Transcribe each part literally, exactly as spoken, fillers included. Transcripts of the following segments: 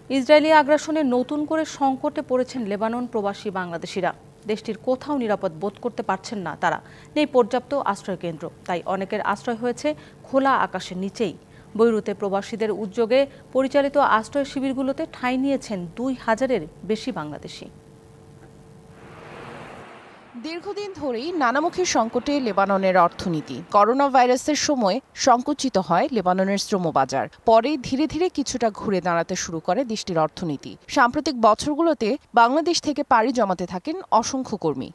Israeli আগ্রাসনে নতুন করে সংকটে পড়েছেন লেবানন প্রবাসী বাংলাদেশিরা। দেশটির কোথাও নিরাপদ বোধ করতে পারছেন না তারা। নেই পর্যাপ্ত আশ্রয় কেন্দ্র, তাই অনেকের আশ্রয় হয়েছে খোলা আকাশের নিচেই। বৈরুতে প্রবাসীদের উদ্যোগে পরিচালিত আশ্রয় শিবিরগুলোতে ঠাঁই নিয়েছেন দুই হাজারের বেশি বাংলাদেশি। দীর্ঘদিন ধরেই নানামুখী সংকটে লেবাননের অর্থনীতি। করোনা ভাইরাসের সময় সংকুচিত হয় লেবাননের শ্রমবাজার। পরে ধীরে ধীরে কিছুটা ঘুরে দাঁড়াতে শুরু করে দেশটির অর্থনীতি। সাম্প্রতিক বছরগুলোতে বাংলাদেশ থেকে পাড়ি জমাতে থাকেন অসংখ্য কর্মী।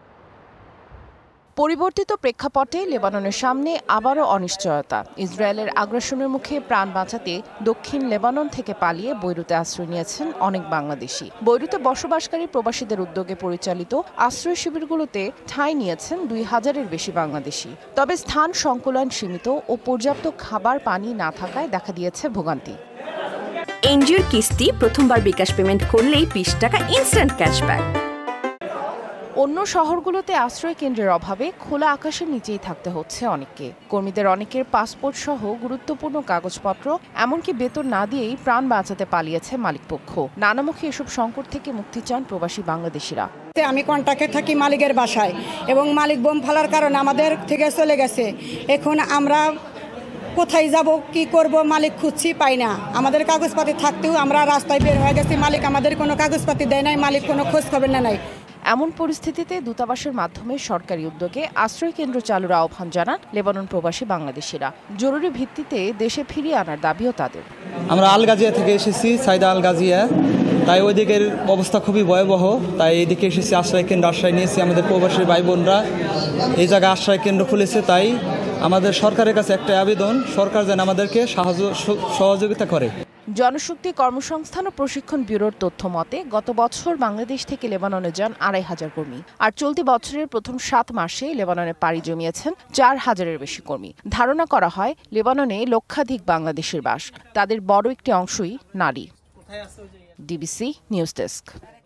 পরিবর্তিত প্রেক্ষাপটে লেবাননের সামনে আবারও অনিশ্চয়তা। ইসরায়েলের আগ্রাসনের মুখে প্রাণ বাঁচাতে দক্ষিণ লেবানন থেকে পালিয়ে বৈরুতে আশ্রয় নিয়েছেন অনেক বাংলাদেশি। বৈরুতে বসবাসকারী প্রবাসীদের উদ্যোগে পরিচালিত আশ্রয় শিবিরগুলোতে ঠাঁই নিয়েছেন দুই হাজারের বেশি বাংলাদেশি। তবে স্থান সংকুলান সীমিত ও পর্যাপ্ত খাবার পানি না থাকায় দেখা দিয়েছে ভোগান্তি। এনজিওর কিস্তি প্রথমবার বিকাশ পেমেন্ট করলেই বিশ টাকা ইনস্ট্যান্ট ক্যাশব্যাক। অন্য শহরগুলোতে আশ্রয় কেন্দ্রের অভাবে খোলা আকাশের নিচেই থাকতে হচ্ছে অনেককে। কর্মীদের অনেকের পাসপোর্ট সহ গুরুত্বপূর্ণ কাগজপত্র এমনকি বেতন না দিয়েই প্রাণ বাঁচাতে পালিয়েছে মালিকপক্ষ। নানামুখী এসব সংকট থেকে মুক্তি চান প্রবাসী বাংলাদেশিরা। আমি কন্ট্রাক্টে থাকি মালিকের বাসায়, এবং মালিক বোম ফেলার কারণে আমাদের থেকে চলে গেছে। এখন আমরা কোথায় যাব, কি করব, মালিক খুঁজছি, পাই না। আমাদের কাগজপাতি থাকতেও আমরা রাস্তায় বের হয়ে গেছি, মালিক আমাদের কোনো কাগজপাতি দেয় নাই, মালিক কোনো খোঁজ খবর না নাই। এমন পরিস্থিতিতে দূতাবাসের মাধ্যমে সরকারি উদ্যোগে আশ্রয় কেন্দ্র চালুর আহ্বান জানান লেবানন প্রবাসী বাংলাদেশিরা। জরুরি ভিত্তিতে দেশে ফিরিয়ে আনার দাবিও তাদের। আমরা আল গাজিয়া থেকে এসেছি, সাইদা আল গাজিয়া, তাই ওই দিকের অবস্থা খুবই ভয়াবহ। তাই এদিকে এসেছি, আশ্রয় কেন্দ্র আশ্রয় নিয়েছি। আমাদের প্রবাসী ভাই বোনরা এই জায়গায় আশ্রয় কেন্দ্র খুলেছে। তাই আমাদের সরকারের কাছে একটা আবেদন, সরকার যেন আমাদেরকে সাহায্য সহযোগিতা করে। জনশক্তি কর্মসংস্থান ও প্রশিক্ষণ ব্যুরোর তথ্য মতে গত বছর বাংলাদেশ থেকে লেবাননে যান আড়াই হাজার কর্মী। আর চলতি বছরের প্রথম সাত মাসে লেবাননে পাড়ি জমিয়েছেন চার হাজারের বেশি কর্মী। ধারণা করা হয় লেবাননে লক্ষাধিক বাংলাদেশের বাস, তাদের বড় একটি অংশই নারী। DBC news desk.